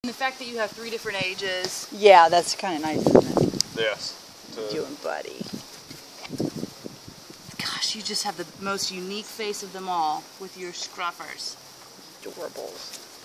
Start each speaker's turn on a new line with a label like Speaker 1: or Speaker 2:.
Speaker 1: And the fact that you have 3 different ages.
Speaker 2: Yeah, that's kind of nice, isn't it?
Speaker 3: Yes.
Speaker 2: You and Buddy.
Speaker 1: Gosh, you just have the most unique face of them all with your scruffers.
Speaker 2: Adorables.